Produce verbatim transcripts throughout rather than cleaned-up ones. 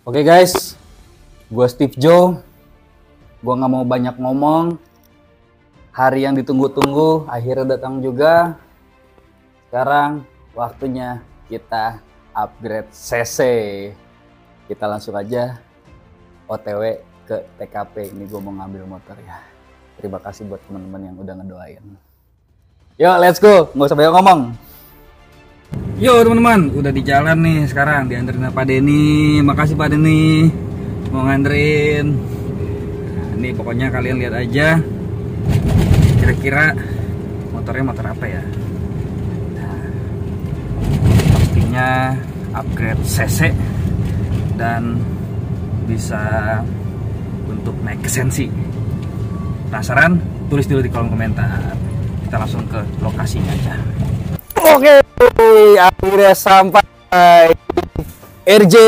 Oke guys, gue Steve Joe. Gue nggak mau banyak ngomong. Hari yang ditunggu-tunggu akhirnya datang juga. Sekarang waktunya kita upgrade C C. Kita langsung aja O T W ke T K P. Ini gue mau ngambil motor ya. Terima kasih buat teman-teman yang udah ngedoain. Yuk, let's go. Nggak usah banyak ngomong. Yo teman-teman, udah di jalan nih sekarang, dianterin Pak Denny. Makasih Pak Denny mau nganterin. Nah, ini pokoknya kalian lihat aja kira-kira motornya motor apa ya. Nah, pastinya upgrade C C dan bisa untuk naik ke Sensi. Penasaran? Tulis dulu di kolom komentar. Kita langsung ke lokasinya aja. Oke, akhirnya sampai R J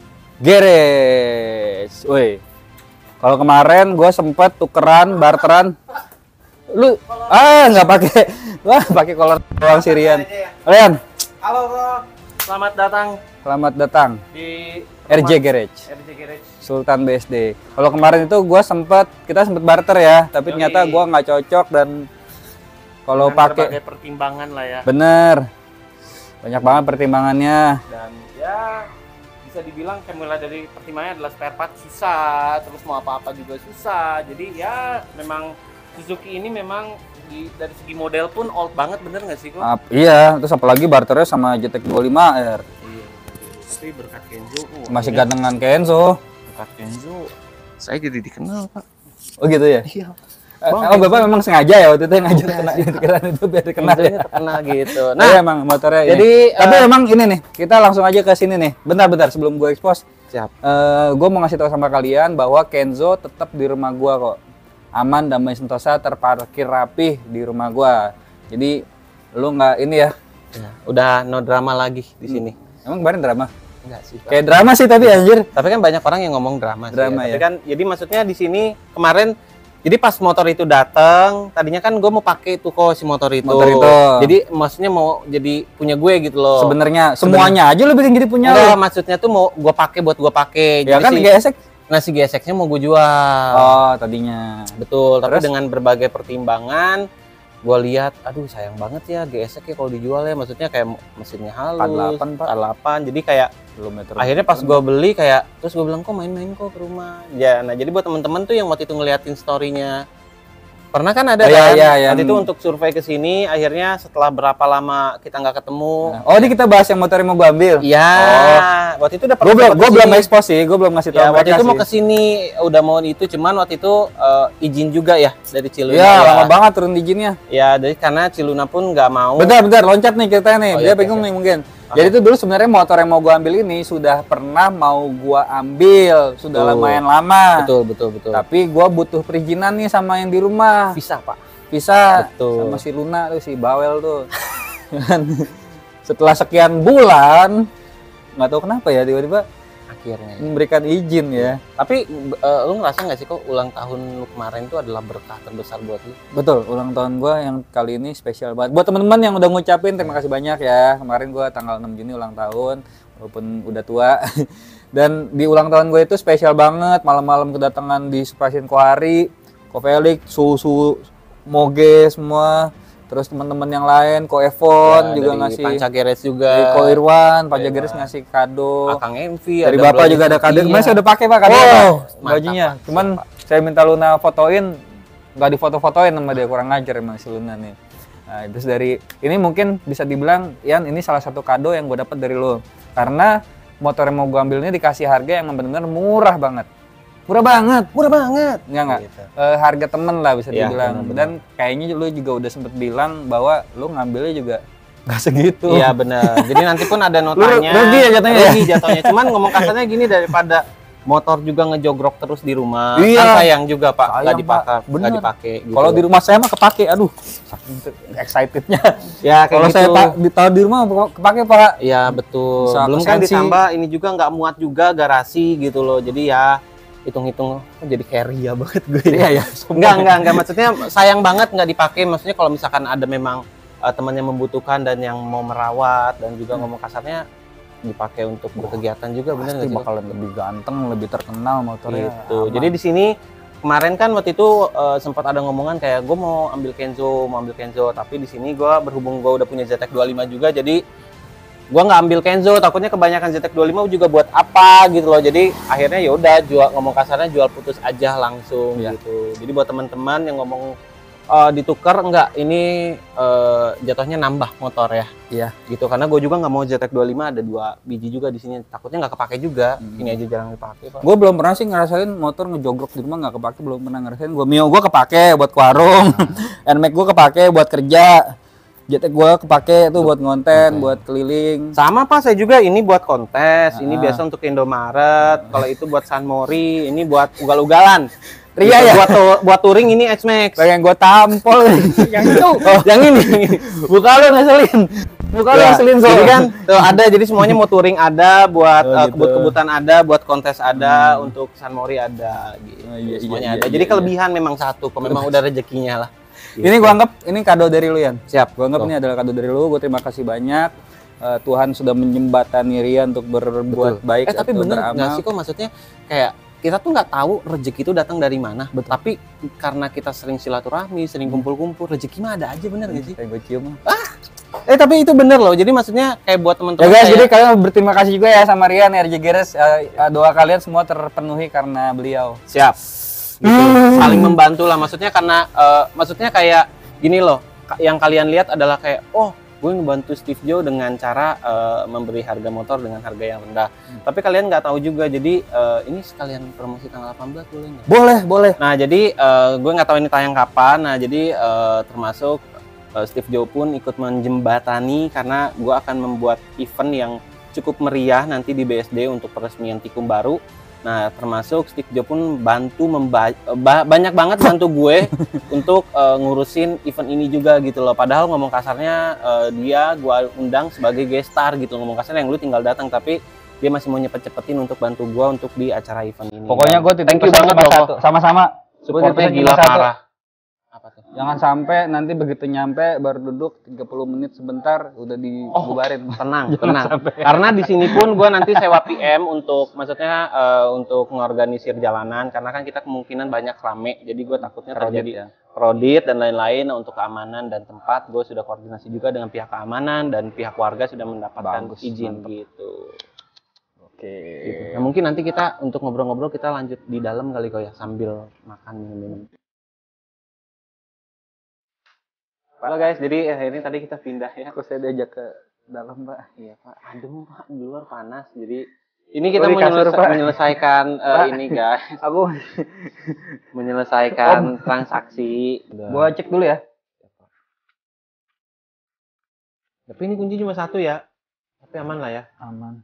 Garage. Woi, kalau kemarin gue sempet tukeran, barteran. Lu ah nggak pakai, wah pakai kolor doang si Rian. Rian. Halo bro, selamat datang. Selamat datang di R J Garage. R J Garage. Sultan B S D. Kalau kemarin itu gue sempet, kita sempet barter ya, tapi Yoi. ternyata gue nggak cocok dan kalau pakai berbagai pertimbangan lah ya. bener banyak banget pertimbangannya Dan ya bisa dibilang kayak mulai dari pertimbangannya adalah spare part susah, terus mau apa-apa juga susah. Jadi ya memang Suzuki ini memang di, dari segi model pun old banget, bener nggak sih kok? Ap, iya, terus apalagi barternya sama J T X dua puluh lima R. Iya. Tapi berkat Kenzo, oh, Masih ya, gantengan Kenzo. berkat Kenzo, saya jadi dikenal pak. Oh gitu ya? Iya. Eh, Bang, oh bapak memang sengaja ya waktu itu yang ngajak Enggak kena sih. tukeran itu biar dikenal ya? Terkenal gitu. Nah, Nah, emang motornya ini. jadi, tapi eh, emang ini nih, kita langsung aja ke sini nih. Bentar-bentar sebelum gue expose. siap. Eh, gue mau ngasih tahu sama kalian bahwa Kenzo tetap di rumah gue kok. Aman, damai, sentosa, terparkir rapih di rumah gue. Jadi lu nggak ini ya? Ya, udah no drama lagi di sini. Emang kemarin drama? Enggak sih. Pak. Kayak drama sih tapi anjir. Tapi kan banyak orang yang ngomong drama, Drama sih, ya. Tapi ya? kan jadi maksudnya di sini kemarin jadi pas motor itu datang, tadinya kan gue mau pakai itu kok si motor itu. Motor itu. Jadi maksudnya mau jadi punya gue gitu loh. Sebenarnya semuanya aja lu bikin jadi punya Enggak, lu. maksudnya tuh mau gue pakai buat gue pakai. Ya Jadi kan si, G S X. nah si G S X-nya mau gue jual. Oh, tadinya. Betul, tapi Terus? dengan berbagai pertimbangan gue lihat, aduh sayang banget ya G S X ya kalau dijual ya, maksudnya kayak mesinnya halus, empat delapan, Pak. empat delapan, jadi kayak Kilometer. akhirnya pas gue beli kayak, terus gue bilang kok main-main kok ke rumah ya. Nah jadi buat temen-temen tuh yang waktu itu ngeliatin storynya, pernah kan ada Oh, iya, kan iya, waktu yang- itu untuk survei ke sini, akhirnya setelah berapa lama kita nggak ketemu. Oh, ini kita bahas yang motor yang mau gue ambil. Iya, Oh. waktu itu udah Gue belum, sempat gue belum kesini. expose sih, gue belum ngasih tahu Ya, waktu mereka itu mau sih. kesini udah mau itu, cuman waktu itu eh, izin juga ya dari Ciluna. Iya, ya. lama banget turun izinnya. Ya, dari karena Ciluna pun nggak mau. Bentar, bentar, loncat nih ceritanya nih. Oh, Dia iya, bingung oke, nih mungkin. Jadi itu dulu sebenarnya motor yang mau gue ambil ini sudah pernah mau gue ambil, sudah Betul. lumayan lama. Betul, betul, betul. Tapi gue butuh perizinan nih sama yang di rumah. Bisa, Pak. Bisa Betul. sama si Luna tuh, si Bawel tuh. Setelah sekian bulan, nggak tahu kenapa ya tiba-tiba Akhirnya. Ya. memberikan izin ya. Tapi eh, lu ngerasa nggak sih kok ulang tahun lu kemarin itu adalah berkah terbesar buat lu? Betul, ulang tahun gue yang kali ini spesial banget. Buat teman-teman yang udah ngucapin terima kasih banyak ya. Kemarin gue tanggal enam Juni ulang tahun, walaupun udah tua. Dan di ulang tahun gue itu spesial banget. Malam-malam kedatangan di Spasiun Kohari, Kofelik, Susu, Moge semua. Terus teman-teman yang lain, Ko Evon Ya, juga dari ngasih. Panca Garage juga. Dari Ko Irwan, Pak Irwan. Jagaris ngasih kado. Akang M V. Dari ada Bapak Bro juga ada kado. Iya. Kemarin saya udah pakai Pak kado. Wow, mantap, Bajunya. Pak. Cuman Siap, Pak. saya minta Luna fotoin, nggak difoto-fotoin sama dia, kurang ngajar emang si Luna nih. Nah, terus dari ini mungkin bisa dibilang, Yan, ini salah satu kado yang gue dapat dari lo. Karena motor yang mau gue ambil ini dikasih harga yang benar-benar murah banget. Murah banget. Murah banget. Enggak enggak. Gitu. Eh, harga temen lah bisa Iya, dibilang. benar-benar. Dan kayaknya lu juga udah sempet bilang bahwa lu ngambilnya juga nggak segitu. Iya benar. Jadi nanti pun ada notanya. rugi ya jatuhnya ya? Rugi jatuhnya. Cuman ngomong kasarnya gini, daripada motor juga ngejogrok terus di rumah. Iya. Kan sayang juga Pak, Sayang, nggak Pak. dipakai, Bener. nggak dipakai. Gitu. Kalau di rumah saya mah kepake, aduh, saking excitednya. ya kayak Kalau gitu. saya pak ditaruh di rumah kepake Pak. Iya betul. Bisa Belum kan kesensi. ditambah ini juga nggak muat juga garasi gitu loh. Jadi ya hitung-hitung oh, jadi carry ya banget gue. Iya ya. Enggak, enggak, enggak. Maksudnya sayang banget nggak dipakai. Maksudnya kalau misalkan ada memang uh, teman yang membutuhkan dan yang mau merawat dan juga ngomong kasarnya dipakai untuk berkegiatan juga, bener Pasti nggak sih? bakalan lebih ganteng, lebih terkenal motornya. Gitu. Aman. Jadi di sini kemarin kan waktu itu uh, sempat ada ngomongan kayak gue mau ambil Kenzo, mau ambil Kenzo, tapi di sini gue berhubung gue udah punya Z X dua puluh lima juga, jadi gue nggak ambil Kenzo, takutnya kebanyakan Z X dua puluh lima juga buat apa gitu loh. Jadi akhirnya ya udah jual, ngomong kasarnya jual putus aja langsung Iya. gitu. Jadi buat teman-teman yang ngomong uh, ditukar enggak, ini uh, jatuhnya nambah motor ya. Iya. Gitu, karena gue juga nggak mau Z X dua puluh lima ada dua biji juga di sini, takutnya nggak kepake juga. Hmm. Ini aja jarang dipakai, Pak. Gue belum pernah sih ngerasain motor ngejogrok di rumah nggak kepake, belum pernah ngerasain. Gue Mio gue kepake buat ke warung, Nmax gue kepake buat kerja, J T gue kepake tuh buat ngonten, Oke. buat keliling. Sama Pak, saya juga ini buat kontes, ini Ah. biasa untuk Indomaret, kalau itu buat San Mori, ini buat ugal-ugalan. Ria Gitu, ya? Buat tu- buat touring ini X-Max. Pengen gue tampol yang itu. Oh, yang ini. Buka lu ngeselin. Buka lu Ya, ngeselin jadi Jadi kan- kan tuh ada, jadi semuanya mau touring ada, buat Oh, eh, gitu. kebut-kebutan ada, buat kontes ada, untuk San Mori ada gitu. Oh, iya, iya, semuanya iya, ada. iya, Jadi iya. kelebihan memang satu, kok memang udah rezekinya lah. Ini gue anggap ini kado dari lu, Yan. Siap. Gue anggap Tuh. ini adalah kado dari lu. Gue terima kasih banyak. Eh, Tuhan sudah menjembatani Rian untuk berbuat Betul. baik Eh tapi atau bener nggak beramal. sih kok, maksudnya kayak kita tuh nggak tahu rezeki itu datang dari mana. Betul. Tapi karena kita sering silaturahmi, sering kumpul-kumpul, rezeki mah ada aja, bener nggak sih? Kayak gue cium. Eh tapi itu bener loh. Jadi maksudnya kayak buat Ya teman-teman. guys, kayak- jadi kalian berterima kasih juga ya sama Rian R J Geres. Eh, eh, doa kalian semua terpenuhi karena beliau. siap. Gitu. Saling membantu lah. Maksudnya karena eh, maksudnya kayak gini loh. ka- Yang kalian lihat adalah kayak oh gue ngebantu Steve Joe dengan cara eh, memberi harga motor dengan harga yang rendah. Tapi kalian nggak tahu juga. Jadi eh, ini sekalian promosi tanggal delapan belas boleh nggak? Boleh, boleh. Nah jadi eh, gue nggak tahu ini tayang kapan. Nah jadi eh, termasuk eh, Steve Joe pun ikut menjembatani karena gue akan membuat event yang cukup meriah nanti di B S D untuk peresmian Tikum baru. Nah termasuk Steve Joe pun bantu memba ba- banyak banget bantu gue untuk eh, ngurusin event ini juga gitu loh. Padahal ngomong kasarnya eh, dia gue undang sebagai guest star gitu, ngomong kasarnya yang lu tinggal datang, tapi dia masih mau nyepet-cepetin untuk bantu gue untuk di acara event ini. Pokoknya gue titip thank you pesan banget cuma loh, satu. Sama-sama. supportnya Gua titip gila cuma satu. parah. Apa tuh? Jangan sampai nanti begitu nyampe baru duduk tiga puluh menit sebentar udah dibubarin. Tenang, tenang. Karena di sini pun gue nanti sewa P M untuk, maksudnya eh, untuk mengorganisir jalanan. Karena kan kita kemungkinan banyak rame, jadi gue takutnya Kredit terjadi ya. kredit dan lain-lain. Untuk keamanan dan tempat, gue sudah koordinasi juga dengan pihak keamanan dan pihak warga sudah mendapatkan Bagus, izin mantap. gitu. Oke. Gitu. Nah, mungkin nanti kita untuk ngobrol-ngobrol kita lanjut di dalam kali kok ya, sambil makan minum-minum. Halo guys, jadi akhirnya tadi kita pindah ya. Aku saya diajak ke dalam, Pak. Iya Pak, adem Pak, di luar panas. Jadi ini kita Oh, di kasur, menyelesa- Pak. menyelesaikan eh, Pak. ini guys, Aku menyelesaikan transaksi. gua cek dulu ya. Tapi ini kunci cuma satu ya, tapi aman lah ya. Aman.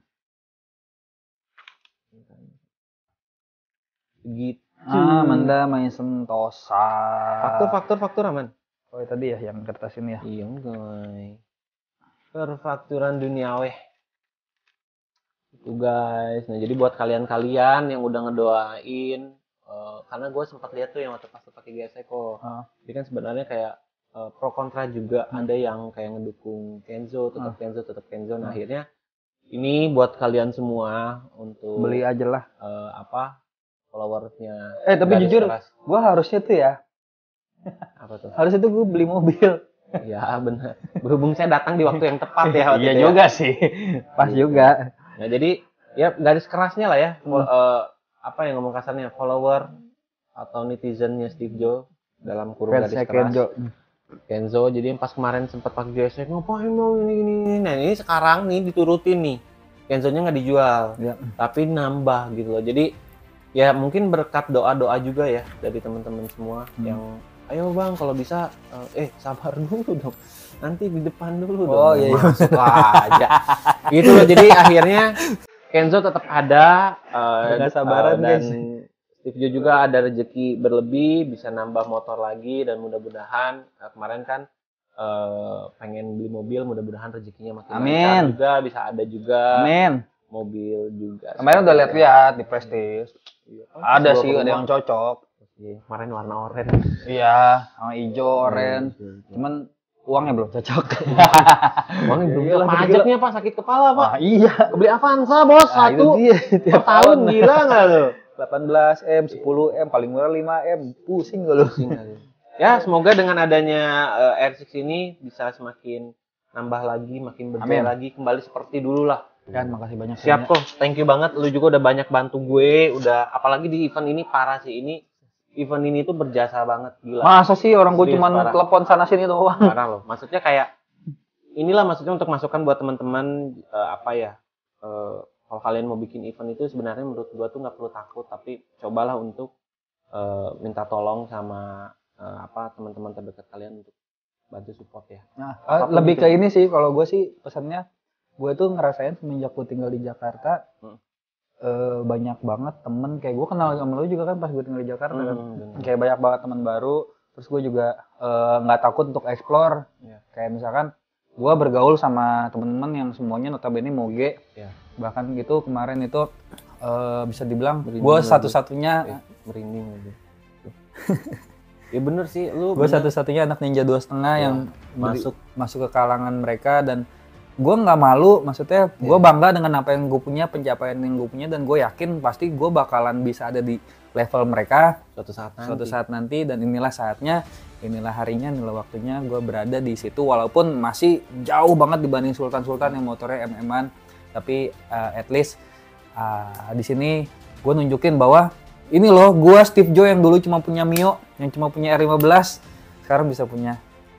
Gitu. Ah, Manda main sentosa. Faktur, faktur, faktur aman. Oh, tadi ya yang kertas ini ya. Iya guys. Perfakturan duniawi. Itu guys. Nah jadi buat kalian-kalian yang udah ngedoain, eh, karena gue sempat lihat tuh yang waktu pas pakai G S Eco. Ah. Jadi kan sebenarnya kayak eh, pro kontra juga, ada yang kayak ngedukung Kenzo, tetap Ah. Kenzo, tetap Kenzo. Nah Ah. akhirnya ini buat kalian semua untuk Beli aja lah. eh, apa followersnya. Eh, tapi Garis jujur, Keras. Gua harusnya tuh ya. Apa tuh? Harusnya tuh gua beli mobil. Ya benar. Berhubung saya datang di waktu yang tepat ya. waktu Iya itu ya. juga sih. Pas Gitu. juga. Nah jadi ya garis kerasnya lah ya, Hmm. eh, apa yang ngomong kasarnya, follower atau netizennya Steve Joe dalam kurung garis Fansnya keras Kenzo. Kenzo. Jadi yang pas kemarin sempat pakai G S X, ngapain mau ini ini ini. Nah ini sekarang nih diturutin nih, Kenzonya nggak dijual, Ya. tapi nambah gitu loh. Jadi ya mungkin berkat doa doa juga ya dari teman-teman semua Hmm. yang ayo bang kalau bisa eh, eh sabar dulu dong, nanti di depan dulu dong. Oh, iya, iya. Masuk aja gitu loh. Jadi akhirnya Kenzo tetap ada, eh, Nggak sabaran, eh, dan guys. Steve Joe juga ada rezeki berlebih, bisa nambah motor lagi, dan mudah-mudahan eh, kemarin kan eh, pengen beli mobil, mudah-mudahan rezekinya makin Amin. lancar juga, bisa ada juga Amin. mobil juga. Kemarin udah lihat-lihat di Prestige. Iya. Ada Gua sih, ke ada rumah. yang cocok. Iya, kemarin warna oranye. Iya, sama hijau, oranye. Cuman Uangnya belum cocok. Uangnya belum Iyalah, cocok. gila. Pajaknya Pak, sakit kepala Pak. Ah, iya. Beli Avanza bos, Nah, itu satu dia, per tiap tahun, tahun. gila nggak lo? delapan belas M, sepuluh M, paling murah lima M. Pusing gak lu? Ya, semoga dengan adanya uh, R enam ini bisa semakin nambah lagi, makin berjaya Amin. lagi, kembali seperti dulu lah. Kan makasih banyak. Siap kok, thank you banget. Lu juga udah banyak bantu gue, udah apalagi di event ini parah sih ini. Event ini tuh berjasa banget, gila. Masa sih orang gue Serius, cuman parah. telepon sana sini doang. Parah loh. Maksudnya kayak inilah maksudnya untuk masukan buat teman-teman uh, apa ya? Uh, kalau kalian mau bikin event itu sebenarnya menurut gue tuh nggak perlu takut, tapi cobalah untuk uh, minta tolong sama uh, apa teman-teman terdekat kalian untuk bantu support ya. Nah, Apapun lebih itu. ke ini sih kalau gue sih pesannya, gue tuh ngerasain semenjak gue tinggal di Jakarta Hmm. eh, banyak banget temen kayak gue kenal sama lu juga kan pas gue tinggal di Jakarta kan. Hmm, bener. Kayak banyak banget teman baru, terus gue juga eh, nggak takut untuk explore. Iya. Kayak misalkan gue bergaul sama temen-temen yang semuanya notabene moge. Iya. Bahkan gitu kemarin itu eh, bisa dibilang Merinding gue lagi. satu-satunya Eh, merinding aja. Ya bener sih, lu gue bener. satu-satunya anak ninja dua setengah Ya, yang masuk. beri- masuk ke kalangan mereka, dan gue nggak malu, maksudnya gue Iya. bangga dengan apa yang gue punya, pencapaian yang gue punya, dan gue yakin pasti gue bakalan bisa ada di level mereka Suatu saat nanti. suatu saat nanti, dan inilah saatnya, inilah harinya, inilah waktunya gue berada di situ, walaupun masih jauh banget dibanding sultan-sultan yang motornya em eman, tapi uh, at least uh, di sini gue nunjukin bahwa ini loh, gue Steve Joe yang dulu cuma punya Mio, yang cuma punya R lima belas, sekarang bisa punya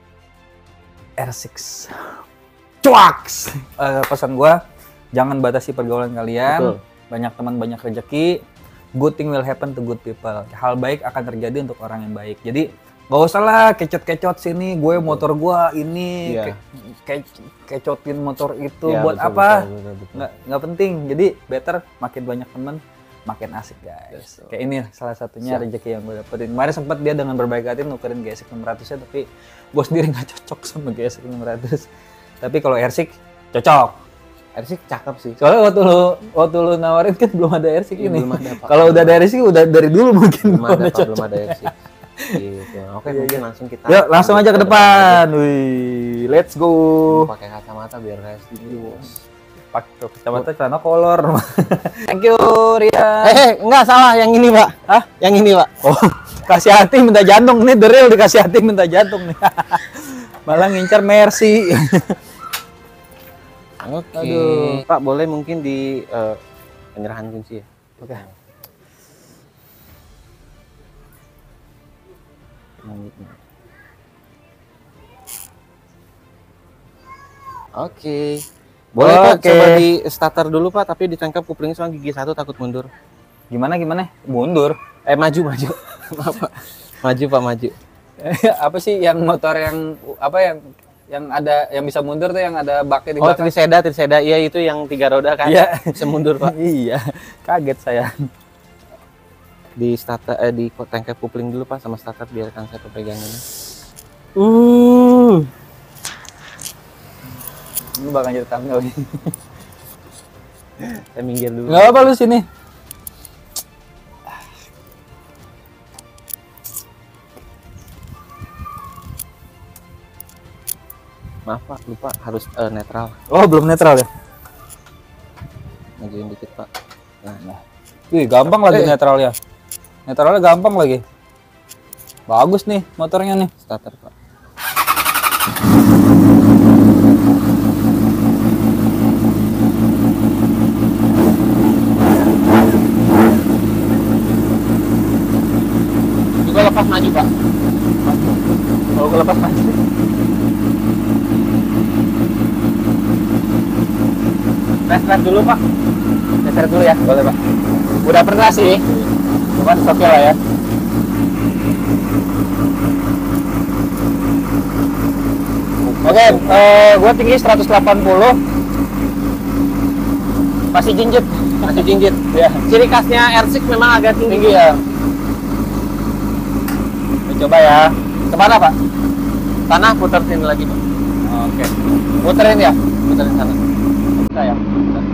R enam. Cuaks! Uh, pesan gue, jangan batasi pergaulan kalian. Betul. Banyak teman, banyak rezeki. Good thing will happen to good people. Hal baik akan terjadi untuk orang yang baik. Jadi gak usah lah kecot-kecot sini, gue motor gue ini, Iya. ke- ke- kecotin motor itu, Ya, buat betul, apa? betul, betul, betul. Nggak, nggak penting. Jadi better makin banyak teman, makin asik guys. Betul. Kayak ini salah satunya Siap. rezeki yang gue dapetin. Kemarin sempat dia dengan berbaik hati nukerin G S X enam ratus nya, tapi gue sendiri nggak cocok sama G S X enam ratus. Tapi kalau R enam cocok. R enam cakep sih. Soalnya waktu lu waktu lu nawarin kan belum ada R enam Iya, ini. belum ada, Pak. Kalau udah ada R enam udah dari dulu mungkin Belum ada, udah Pak, belum cocok. ada R enam. Gitu. Oke, Iya, mungkin iya. langsung kita. Yuk langsung aja ke kita depan. Wih, let's go. Lu pakai kacamata biar kayak Stevie bos. Pakai kacamata celana kolor. Thank you Ria. Eh, enggak salah yang ini, Pak. Hah? Yang ini, Pak. Oh, kasih hati minta jantung nih, the real dikasih hati minta jantung nih. Malah ngincar Mercy. Oke. Aduh. Pak, boleh mungkin di eh, penyerahan kunci ya? Oke. Oke. Boleh Pak, Oke. coba di starter dulu Pak, tapi ditangkap kuplingnya soalnya gigi satu takut mundur. Gimana gimana? Mundur. Eh maju maju. Maaf Pak. Maju Pak maju. Apa sih yang motor yang apa yang yang ada yang bisa mundur tuh, yang ada baknya di Oh belakang? Triseda, Triseda, iya itu yang tiga roda kan? Iya. Bisa mundur Pak. Iya. Kaget saya. Di starter, eh, di tangkap kupling dulu Pak sama starter biarkan saya pegangannya. Uh. Ini bakal jadi thumbnail. Saya minggir dulu. Enggak apa lu sini. Maaf Pak, lupa harus eh, netral. Oh, belum netral ya? Majuin dikit Pak. Nah, Nah. Wih, gampang lagi Eh. netral ya. Netralnya gampang lagi. Bagus nih motornya nih. starter Pak. Juga lepas maju Pak. Kalau gue lepas maju. Tes tes dulu Pak. Geser dulu ya, boleh Pak. Udah pernah sih, cuman oke lah ya. Oke, eh, gue tinggi seratus delapan puluh. Masih jinjit. Masih jinjit. Ya, Ciri khasnya R enam memang agak tinggi. tinggi ya. Kita coba ya. Kemana Pak? Tanah putar sini lagi Pak. Oke. Muterin ya? Puterin sana. Bisa ya?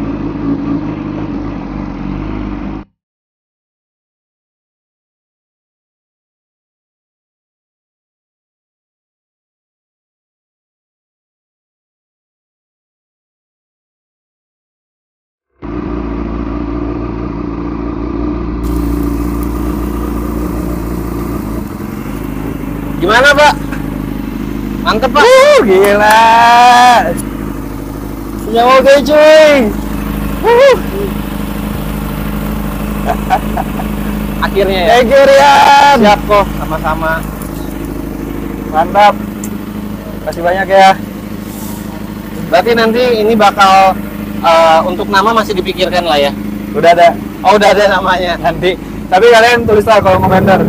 Gimana, Pak? Mantep, Pak. Uh, gila. Punya moge cuy. Uh. Akhirnya ya. Thank you Rian. Siap kok, sama-sama. Mantap. Kasih banyak ya. Berarti nanti ini bakal uh, untuk nama masih dipikirkan lah ya. Udah ada. Oh, udah ada namanya. Nanti. Tapi kalian tulislah kalau komentar.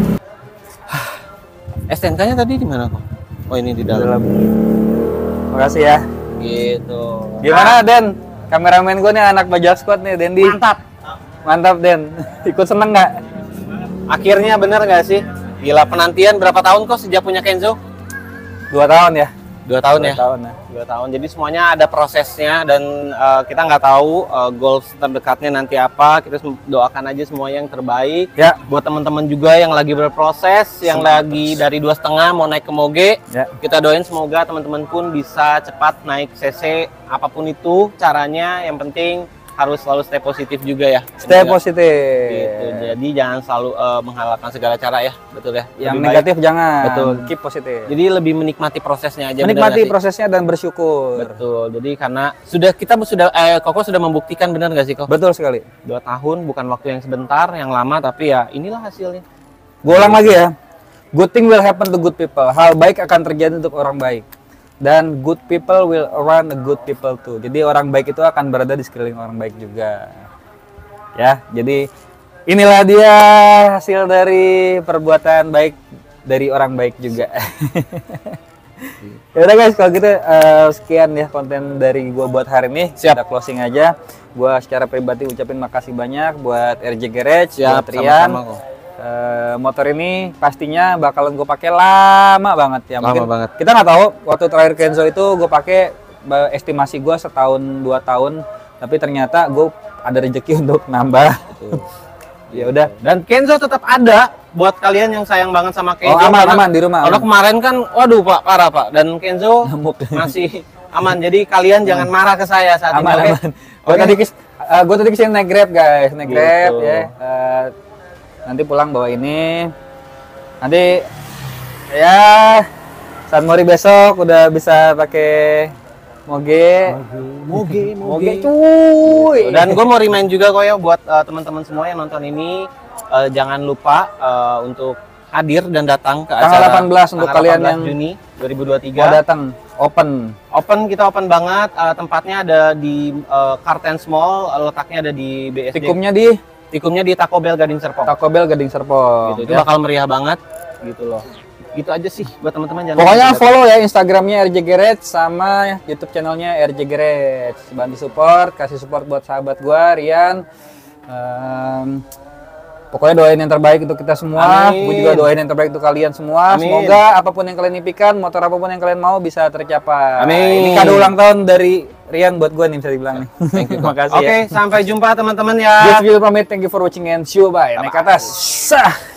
S T N K-nya tadi di mana kok? Oh, ini di dalam. Dalam. Makasih ya. Gitu. Gimana Den? Kameramen gue nih anak Bajak Squad nih, Dendi. Mantap. Mantap Den. Ikut seneng nggak? Akhirnya bener nggak sih? Gila, penantian berapa tahun kok sejak punya Kenzo? Dua tahun ya. Dua tahun Dua ya. tahun ya. Dua tahun. Jadi semuanya ada prosesnya dan uh, kita nggak tahu uh, goals terdekatnya nanti apa. Kita doakan aja semua yang terbaik. Ya. Buat teman-teman juga yang lagi berproses, yang lagi dari dua setengah mau naik ke Moge, Ya. kita doain semoga teman-teman pun bisa cepat naik C C apapun itu caranya. Yang penting harus selalu stay positif juga ya. Stay Juga. positif. Gitu. Jadi jangan selalu uh, menghalalkan segala cara ya, betul ya. Yang Lebih negatif baik. jangan. Betul. Keep positif. Jadi lebih menikmati prosesnya aja. bener Menikmati nggak sih? prosesnya dan bersyukur. Betul. Jadi karena sudah kita sudah eh, Koko sudah membuktikan, benar nggak sih Koko? Betul sekali. Dua tahun bukan waktu yang sebentar, yang lama, tapi ya inilah hasilnya. Gue ulang lagi ya. Good thing will happen to good people. Hal baik akan terjadi untuk orang baik. Dan good people will around the good people too. Jadi orang baik itu akan berada di sekeliling orang baik juga. Ya, jadi inilah dia hasil dari perbuatan baik dari orang baik juga. Ya udah guys, kalau gitu eh, sekian ya konten dari gua buat hari ini. Siap. Kita closing aja. Gua secara pribadi ucapin makasih banyak buat R J Garage, Siap, buat Rian. sama-sama kok. Eh, motor ini pastinya bakalan gue pakai lama banget ya. Lama Mungkin banget. kita nggak tahu waktu terakhir Kenzo itu gue pakai ba- estimasi gue setahun dua tahun, tapi ternyata gue ada rezeki untuk nambah. Ya udah. Dan Kenzo tetap ada buat kalian yang sayang banget sama Kenzo. Oh, aman, karena- aman, di rumah, Karena aman. kemarin kan, waduh Pak, parah Pak. Dan Kenzo Nyamuk. masih aman. Jadi kalian jangan marah ke saya saat Aman, ini. Oke? aman. Gue Oke? tadi kes, eh, gue tadi kesini naik Grab guys, naik Gitu. Grab ya. Eh, nanti pulang bawa ini. Nanti ya San Mori besok udah bisa pakai Moge. Moge, Moge cuy. Dan gue mau remind juga kok ya buat uh, teman-teman semua yang nonton ini, uh, jangan lupa uh, untuk hadir dan datang ke Tanggal acara delapan belas untuk tanggal kalian delapan belas yang Juni dua ribu dua puluh tiga. mau datang open. Open, kita open banget. Uh, tempatnya ada di uh, Kartens Mall, uh, letaknya ada di B S D. Tikumnya di Tikumnya di Taco Bell Gading Serpong. Taco Bell Gading Serpong. Gitu. Itu ya. bakal meriah banget gitu loh. Gitu aja sih buat teman-teman, jangan Pokoknya lupa follow ya Instagramnya R J Garage sama YouTube channelnya R J Garage. Bantu support, kasih support buat sahabat gua Rian. Ehm, pokoknya doain yang terbaik untuk kita semua. Amin. Gue juga doain yang terbaik untuk kalian semua. Amin. Semoga apapun yang kalian impikan, motor apapun yang kalian mau bisa tercapai. Amin. Ini kado ulang tahun dari Rian buat gua nih, bisa dibilang nih. Thank you. Terima kasih Oke, ya. sampai jumpa teman-teman ya. This video pamit. Thank you for watching and see you bye. Naik ke atas. Sah.